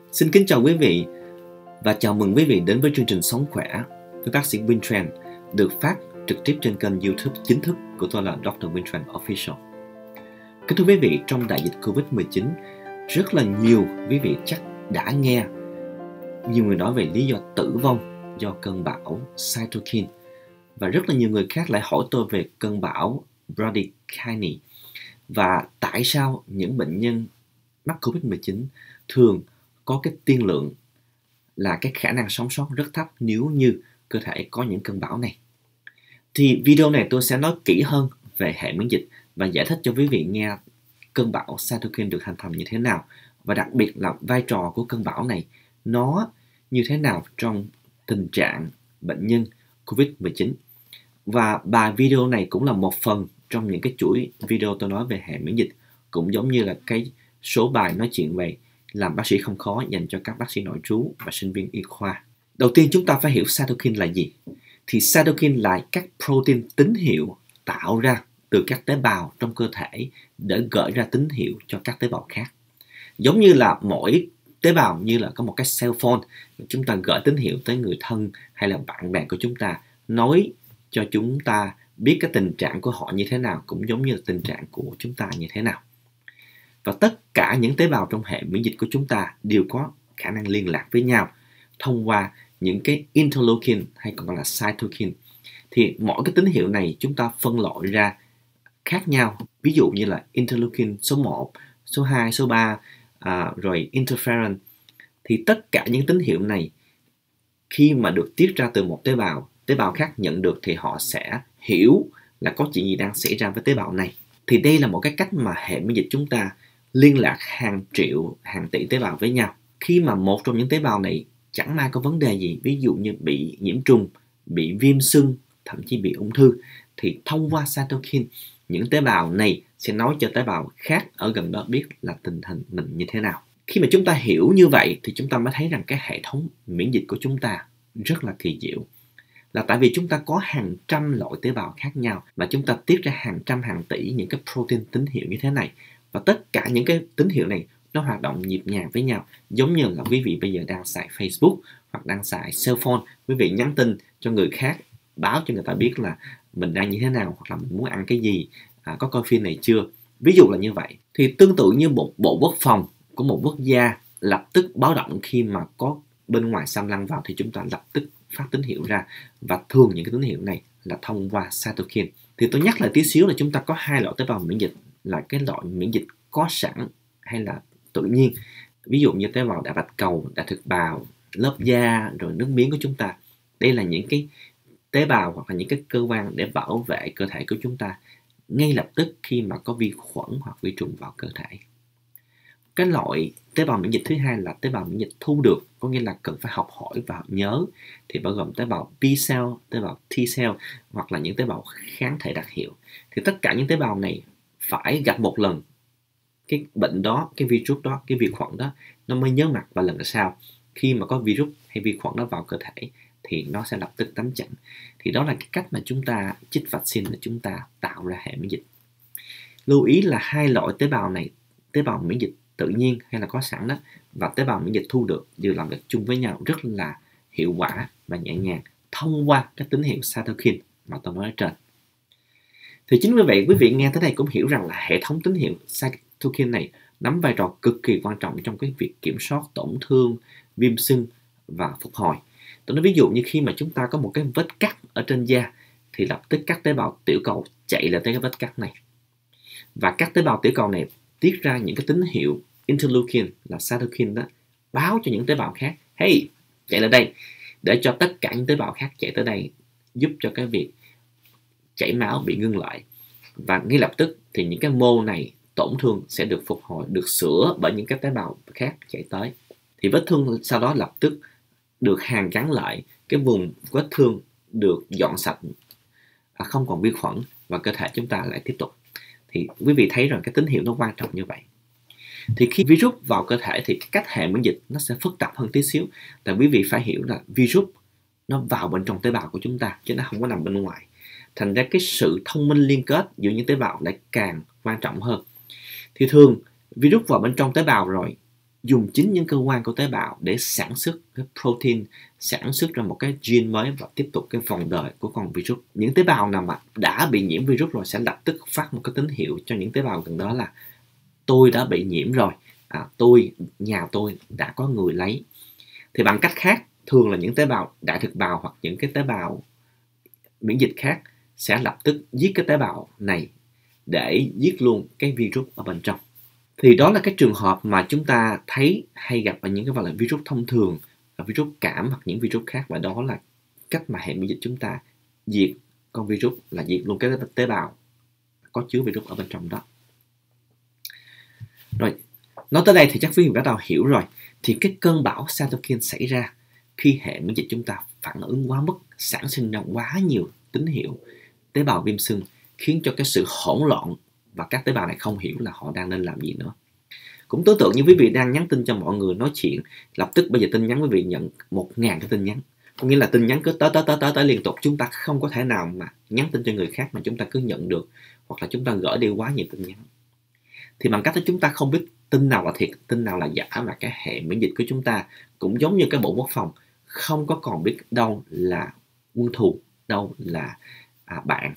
Xin kính chào quý vị và chào mừng quý vị đến với chương trình Sống Khỏe với bác sĩ Win Tran được phát trực tiếp trên kênh YouTube chính thức của tôi là Dr. Win Tran Official. Kính thưa quý vị, trong đại dịch Covid-19, rất là nhiều quý vị chắc đã nghe nhiều người nói về lý do tử vong do cơn bão Cytokine và rất là nhiều người khác lại hỏi tôi về cơn bão Bradykinin và tại sao những bệnh nhân mắc Covid-19 thường có cái tiên lượng là cái khả năng sống sót rất thấp nếu như cơ thể có những cơn bão này. Thì video này tôi sẽ nói kỹ hơn về hệ miễn dịch và giải thích cho quý vị nghe cơn bão Cytokine được hình thành như thế nào và đặc biệt là vai trò của cơn bão này nó như thế nào trong tình trạng bệnh nhân Covid-19. Và bài video này cũng là một phần trong những cái chuỗi video tôi nói về hệ miễn dịch, cũng giống như là cái số bài nói chuyện về làm bác sĩ không khó dành cho các bác sĩ nội trú và sinh viên y khoa. Đầu tiên chúng ta phải hiểu Cytokine là gì. Thì Cytokine là các protein tín hiệu tạo ra từ các tế bào trong cơ thể để gửi ra tín hiệu cho các tế bào khác. Giống như là mỗi tế bào như là có một cái cell phone, chúng ta gửi tín hiệu tới người thân hay là bạn bè của chúng ta, nói cho chúng ta biết cái tình trạng của họ như thế nào, cũng giống như là tình trạng của chúng ta như thế nào. Và tất cả những tế bào trong hệ miễn dịch của chúng ta đều có khả năng liên lạc với nhau thông qua những cái interleukin hay còn gọi là cytokine. Thì mỗi cái tín hiệu này chúng ta phân loại ra khác nhau. Ví dụ như là interleukin số 1, số 2, số 3, rồi interferon. Thì tất cả những tín hiệu này khi mà được tiết ra từ một tế bào khác nhận được thì họ sẽ hiểu là có chuyện gì đang xảy ra với tế bào này. Thì đây là một cái cách mà hệ miễn dịch chúng ta liên lạc hàng triệu, hàng tỷ tế bào với nhau. Khi mà một trong những tế bào này chẳng may có vấn đề gì, ví dụ như bị nhiễm trùng, bị viêm sưng, thậm chí bị ung thư, thì thông qua cytokine, những tế bào này sẽ nói cho tế bào khác ở gần đó biết là tình hình mình như thế nào. Khi mà chúng ta hiểu như vậy thì chúng ta mới thấy rằng cái hệ thống miễn dịch của chúng ta rất là kỳ diệu. Là tại vì chúng ta có hàng trăm loại tế bào khác nhau và chúng ta tiết ra hàng trăm hàng tỷ những cái protein tín hiệu như thế này. Và tất cả những cái tín hiệu này nó hoạt động nhịp nhàng với nhau, giống như là quý vị bây giờ đang xài Facebook hoặc đang xài cell phone, quý vị nhắn tin cho người khác báo cho người ta biết là mình đang như thế nào hoặc là mình muốn ăn cái gì, có coi phim này chưa, ví dụ là như vậy. Thì tương tự như một bộ quốc phòng của một quốc gia lập tức báo động khi mà có bên ngoài xâm lăng vào thì chúng ta lập tức phát tín hiệu ra, và thường những cái tín hiệu này là thông qua cytokine. Thì tôi nhắc lại tí xíu là chúng ta có hai loại tế bào miễn dịch, là cái loại miễn dịch có sẵn hay là tự nhiên. Ví dụ như tế bào đại bạch cầu, đại thực bào, lớp da, rồi nước miếng của chúng ta. Đây là những cái tế bào hoặc là những cái cơ quan để bảo vệ cơ thể của chúng ta ngay lập tức khi mà có vi khuẩn hoặc vi trùng vào cơ thể. Cái loại tế bào miễn dịch thứ hai là tế bào miễn dịch thu được, có nghĩa là cần phải học hỏi và nhớ, thì bao gồm tế bào B cell, tế bào T cell hoặc là những tế bào kháng thể đặc hiệu. Thì tất cả những tế bào này phải gặp một lần cái bệnh đó, cái virus đó, cái vi khuẩn đó, nó mới nhớ mặt, và lần sau khi mà có virus hay vi khuẩn đó vào cơ thể thì nó sẽ lập tức đánh chặn. Thì đó là cái cách mà chúng ta chích vaccine, là chúng ta tạo ra hệ miễn dịch. Lưu ý là hai loại tế bào này, tế bào miễn dịch tự nhiên hay là có sẵn đó, và tế bào miễn dịch thu được đều làm việc chung với nhau rất là hiệu quả và nhẹ nhàng thông qua các tín hiệu cytokine mà tôi nói ở trên. Thì chính vì vậy quý vị nghe tới đây cũng hiểu rằng là hệ thống tín hiệu cytokine này nắm vai trò cực kỳ quan trọng trong cái việc kiểm soát tổn thương, viêm sưng và phục hồi. Tôi nói ví dụ như khi mà chúng ta có một cái vết cắt ở trên da thì lập tức các tế bào tiểu cầu chạy lại tới cái vết cắt này, và các tế bào tiểu cầu này tiết ra những cái tín hiệu interleukin là cytokine đó, báo cho những tế bào khác hey, chạy lại đây, để cho tất cả những tế bào khác chạy tới đây, giúp cho cái việc chảy máu bị ngưng lại, và ngay lập tức thì những cái mô này tổn thương sẽ được phục hồi, được sửa bởi những cái tế bào khác chạy tới. Thì vết thương sau đó lập tức được hàn gắn lại, cái vùng vết thương được dọn sạch, không còn vi khuẩn, và cơ thể chúng ta lại tiếp tục. Thì quý vị thấy rằng cái tín hiệu nó quan trọng như vậy. Thì khi virus vào cơ thể thì cái cách hệ miễn dịch nó sẽ phức tạp hơn tí xíu. Tại quý vị phải hiểu là virus nó vào bên trong tế bào của chúng ta chứ nó không có nằm bên ngoài. Thành ra cái sự thông minh liên kết giữa những tế bào lại càng quan trọng hơn. Thì thường virus vào bên trong tế bào rồi dùng chính những cơ quan của tế bào để sản xuất cái protein, sản xuất ra một cái gene mới và tiếp tục cái vòng đời của con virus. Những tế bào nào mà đã bị nhiễm virus rồi sẽ lập tức phát một cái tín hiệu cho những tế bào gần đó là tôi đã bị nhiễm rồi, nhà tôi đã có người lấy. Thì bằng cách khác, thường là những tế bào đại thực bào hoặc những cái tế bào miễn dịch khác sẽ lập tức giết cái tế bào này để giết luôn cái virus ở bên trong. Thì đó là cái trường hợp mà chúng ta thấy hay gặp ở những cái gọi là virus thông thường, virus cảm hoặc những virus khác, và đó là cách mà hệ miễn dịch chúng ta diệt con virus là diệt luôn cái tế bào có chứa virus ở bên trong đó. Rồi, nói tới đây thì chắc quý vị đã bắt đầu hiểu rồi. Thì cái cơn bão cytokine xảy ra khi hệ miễn dịch chúng ta phản ứng quá mức, sản sinh ra quá nhiều tín hiệu tế bào viêm sưng, khiến cho cái sự hỗn loạn và các tế bào này không hiểu là họ đang nên làm gì nữa. Cũng tương tự như quý vị đang nhắn tin cho mọi người nói chuyện, lập tức bây giờ tin nhắn quý vị nhận 1000 cái tin nhắn, có nghĩa là tin nhắn cứ tới liên tục. Chúng ta không có thể nào mà nhắn tin cho người khác mà chúng ta cứ nhận được, hoặc là chúng ta gửi đi quá nhiều tin nhắn. Thì bằng cách đó chúng ta không biết tin nào là thiệt, tin nào là giả, mà cái hệ miễn dịch của chúng ta cũng giống như cái bộ quốc phòng, không có còn biết đâu là quân thù, đâu là bạn.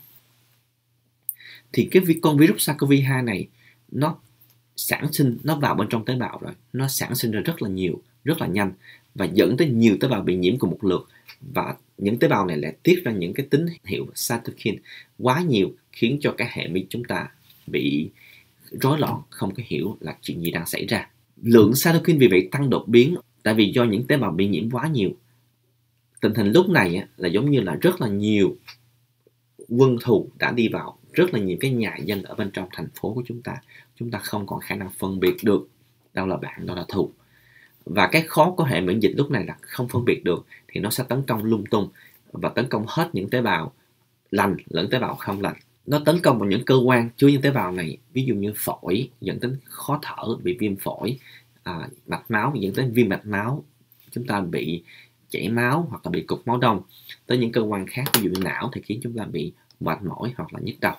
Thì cái con virus SARS-CoV-2 này nó sản sinh, nó vào bên trong tế bào rồi, nó sản sinh ra rất là nhiều, rất là nhanh, và dẫn tới nhiều tế bào bị nhiễm cùng một lượt, và những tế bào này lại tiết ra những cái tín hiệu cytokine quá nhiều, khiến cho cái hệ miễn chúng ta bị rối loạn, không có hiểu là chuyện gì đang xảy ra. Lượng cytokine vì vậy tăng đột biến, tại vì do những tế bào bị nhiễm quá nhiều. Tình hình lúc này là giống như là rất là nhiều quân thù đã đi vào rất là nhiều cái nhà dân ở bên trong thành phố của chúng ta không còn khả năng phân biệt được đâu là bạn, đâu là thù. Và cái khó của hệ miễn dịch lúc này là không phân biệt được, thì nó sẽ tấn công lung tung và tấn công hết những tế bào lành lẫn tế bào không lành. Nó tấn công vào những cơ quan chứa những tế bào này, ví dụ như phổi, dẫn đến khó thở, bị viêm phổi, mạch máu, dẫn đến viêm mạch máu, chúng ta bị chảy máu hoặc là bị cục máu đông. Tới những cơ quan khác, ví dụ như não, thì khiến chúng ta bị mệt mỏi hoặc là nhức đầu.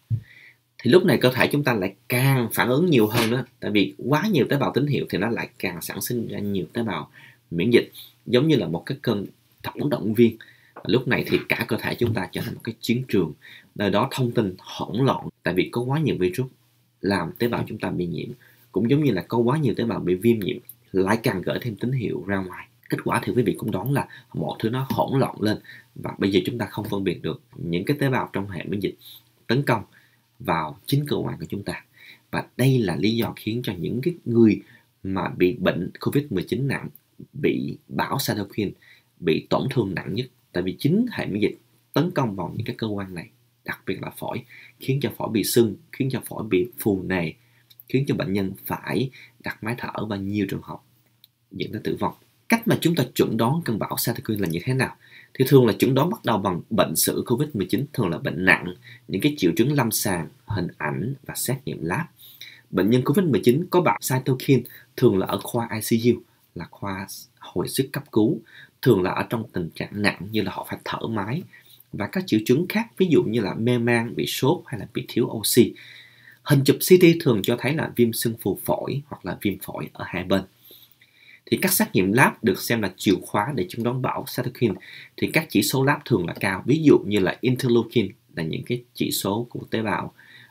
Thì lúc này cơ thể chúng ta lại càng phản ứng nhiều hơn nữa, tại vì quá nhiều tế bào tín hiệu thì nó lại càng sản sinh ra nhiều tế bào miễn dịch, giống như là một cái cơn tổng động viên. Lúc này thì cả cơ thể chúng ta trở thành một cái chiến trường, nơi đó thông tin hỗn loạn, tại vì có quá nhiều virus làm tế bào chúng ta bị nhiễm, cũng giống như là có quá nhiều tế bào bị viêm nhiễm, lại càng gửi thêm tín hiệu ra ngoài. Kết quả thì quý vị cũng đoán là mọi thứ nó hỗn loạn lên, và bây giờ chúng ta không phân biệt được những cái tế bào trong hệ miễn dịch tấn công vào chính cơ quan của chúng ta. Và đây là lý do khiến cho những cái người mà bị bệnh COVID-19 nặng, bị bão cytokine, bị tổn thương nặng nhất, tại vì chính hệ miễn dịch tấn công vào những cái cơ quan này, đặc biệt là phổi, khiến cho phổi bị sưng, khiến cho phổi bị phù nề, khiến cho bệnh nhân phải đặt máy thở và nhiều trường hợp dẫn đến tử vong. Cách mà chúng ta chẩn đoán cơn bão cytokine là như thế nào? Thì thường là chẩn đoán bắt đầu bằng bệnh sử COVID-19, thường là bệnh nặng, những cái triệu chứng lâm sàng, hình ảnh và xét nghiệm lab. Bệnh nhân COVID-19 có bão cytokine thường là ở khoa ICU, là khoa hồi sức cấp cứu, thường là ở trong tình trạng nặng như là họ phải thở máy, và các triệu chứng khác ví dụ như là mê man, bị sốt hay là bị thiếu oxy. Hình chụp CT thường cho thấy là viêm xương phù phổi hoặc là viêm phổi ở hai bên. Thì các xét nghiệm lab được xem là chìa khóa để chẩn đoán bão cytokine. Thì các chỉ số lab thường là cao, ví dụ như là interleukin, là những cái chỉ số của tế bào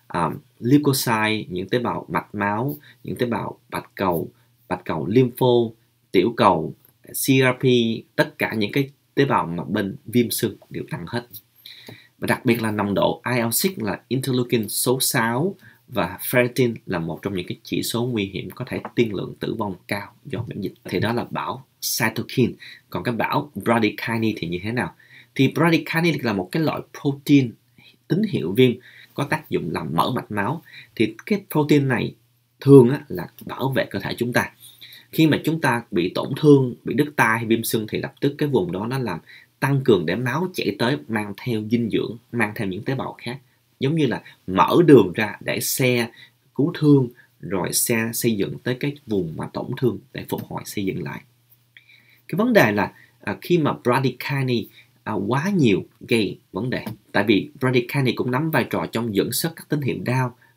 leukocyte, những tế bào mạch máu, những tế bào bạch cầu lympho, tiểu cầu, CRP, tất cả những cái tế bào mà bên viêm sưng đều tăng hết. Và đặc biệt là nồng độ IL-6 là interleukin số 6 và ferritin là một trong những cái chỉ số nguy hiểm có thể tiên lượng tử vong cao do miễn dịch. Thì đó là bão cytokine. Còn cái bão bradykinin thì như thế nào? Thì bradykinin là một cái loại protein tín hiệu viêm có tác dụng làm mở mạch máu. Thì cái protein này thường là bảo vệ cơ thể chúng ta. Khi mà chúng ta bị tổn thương, bị đứt tay hay viêm sưng thì lập tức cái vùng đó nó làm tăng cường để máu chảy tới, mang theo dinh dưỡng, mang theo những tế bào khác, giống như là mở đường ra để xe cứu thương, rồi xe xây dựng tới cái vùng mà tổn thương để phục hồi xây dựng lại. Cái vấn đề là khi mà bradykinin quá nhiều gây vấn đề, tại vì bradykinin cũng nắm vai trò trong dẫn xuất các tín hiệu đau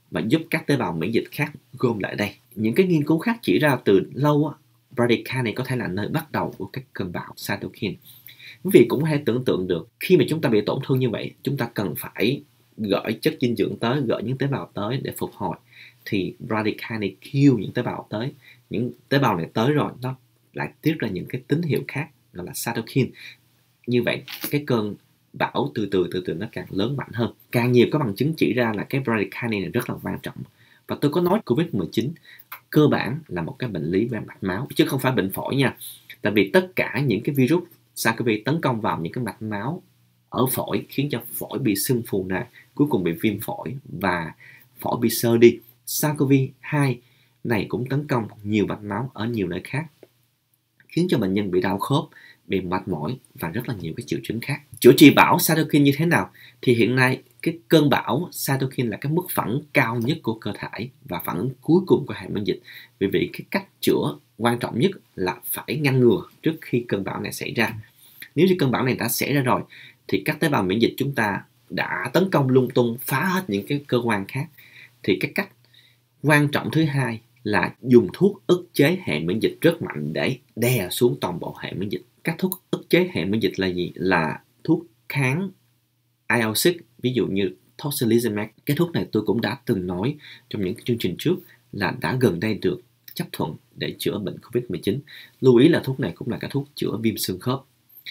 và giúp các tế bào miễn dịch khác gom lại đây. Những cái nghiên cứu khác chỉ ra từ lâu bradykinin có thể là nơi bắt đầu của các cơn bão cytokine. Quý vị cũng có thể tưởng tượng được khi mà chúng ta bị tổn thương như vậy, chúng ta cần phải gửi chất dinh dưỡng tới, gửi những tế bào tới để phục hồi. Thì bradykinin kill những tế bào tới. Những tế bào này tới rồi nó lại tiết ra những cái tín hiệu khác gọi là cytokine. Như vậy cái cơn bão từ từ nó càng lớn mạnh hơn. Càng nhiều các bằng chứng chỉ ra là cái bradykinin này rất là quan trọng. Và tôi có nói COVID-19 cơ bản là một cái bệnh lý về mạch máu chứ không phải bệnh phổi nha. Tại vì tất cả những cái virus SARS-CoV tấn công vào những cái mạch máu ở phổi khiến cho phổi bị sưng phù nè, cuối cùng bị viêm phổi và phổi bị xơ đi. SARS-CoV-2 này cũng tấn công nhiều mạch máu ở nhiều nơi khác, khiến cho bệnh nhân bị đau khớp, bị mệt mỏi và rất là nhiều cái triệu chứng khác. Chữa trị bão cytokine như thế nào? Thì hiện nay cái cơn bão cytokine là cái mức phản ứng cao nhất của cơ thể và phản ứng cuối cùng của hệ miễn dịch. Vì vậy cái cách chữa quan trọng nhất là phải ngăn ngừa trước khi cơn bão này xảy ra. Nếu như cơn bão này đã xảy ra rồi thì các tế bào miễn dịch chúng ta đã tấn công lung tung, phá hết những cái cơ quan khác. Thì cái cách quan trọng thứ hai là dùng thuốc ức chế hệ miễn dịch rất mạnh để đè xuống toàn bộ hệ miễn dịch. Các thuốc ức chế hệ miễn dịch là gì? Là thuốc kháng IL-6, ví dụ như tocilizumab. Cái thuốc này tôi cũng đã từng nói trong những chương trình trước là đã gần đây được chấp thuận để chữa bệnh COVID-19. Lưu ý là thuốc này cũng là cái thuốc chữa viêm xương khớp.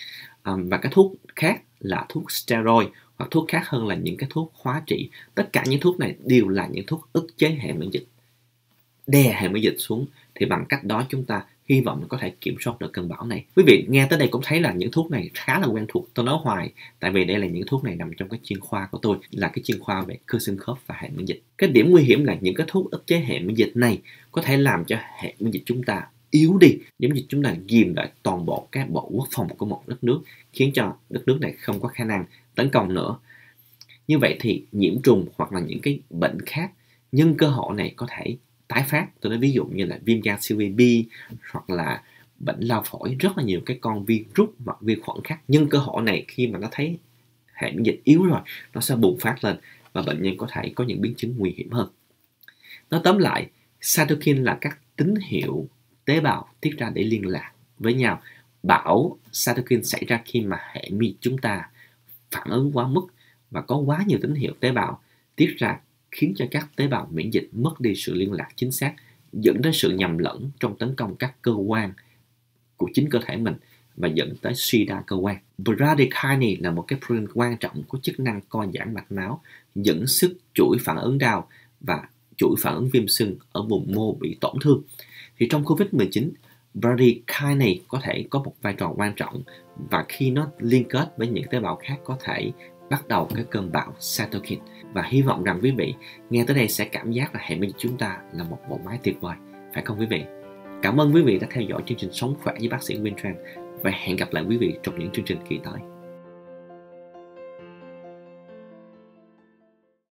Và cái thuốc khác là thuốc steroid hoặc thuốc khác hơn là những cái thuốc hóa trị. Tất cả những thuốc này đều là những thuốc ức chế hệ miễn dịch, đè hệ miễn dịch xuống. Thì bằng cách đó chúng ta hy vọng có thể kiểm soát được cơn bão này. Quý vị nghe tới đây cũng thấy là những thuốc này khá là quen thuộc. Tôi nói hoài tại vì đây là những thuốc này nằm trong cái chuyên khoa của tôi, là cái chuyên khoa về cơ xương khớp và hệ miễn dịch. Cái điểm nguy hiểm là những cái thuốc ức chế hệ miễn dịch này có thể làm cho hệ miễn dịch chúng ta yếu đi, giống như chúng ta ghim lại toàn bộ các bộ quốc phòng của một đất nước, khiến cho đất nước này không có khả năng tấn công nữa. Như vậy thì nhiễm trùng hoặc là những cái bệnh khác nhân cơ hội này có thể tái phát. Tôi nói ví dụ như là viêm gan siêu vi B hoặc là bệnh lao phổi, rất là nhiều cái con virus hoặc vi khuẩn khác nhân cơ hội này khi mà nó thấy hệ miễn dịch yếu rồi, nó sẽ bùng phát lên và bệnh nhân có thể có những biến chứng nguy hiểm hơn. Nói tóm lại, cytokine là các tín hiệu tế bào tiết ra để liên lạc với nhau. Bão cytokine xảy ra khi mà hệ miễn dịch chúng ta phản ứng quá mức và có quá nhiều tín hiệu tế bào tiết ra, khiến cho các tế bào miễn dịch mất đi sự liên lạc chính xác, dẫn đến sự nhầm lẫn trong tấn công các cơ quan của chính cơ thể mình và dẫn tới suy đa cơ quan. Bradykinin là một cái protein quan trọng có chức năng co giãn mạch máu, dẫn sức chuỗi phản ứng đau và chuỗi phản ứng viêm sưng ở vùng mô bị tổn thương. Thì trong COVID-19, bradykinin có thể có một vai trò quan trọng và khi nó liên kết với những tế bào khác có thể bắt đầu cái cơn bão cytokine. Và hy vọng rằng quý vị nghe tới đây sẽ cảm giác là hệ miễn dịch chúng ta là một bộ máy tuyệt vời, phải không quý vị? Cảm ơn quý vị đã theo dõi chương trình Sống Khỏe với bác sĩ Wintran và hẹn gặp lại quý vị trong những chương trình kỳ tới.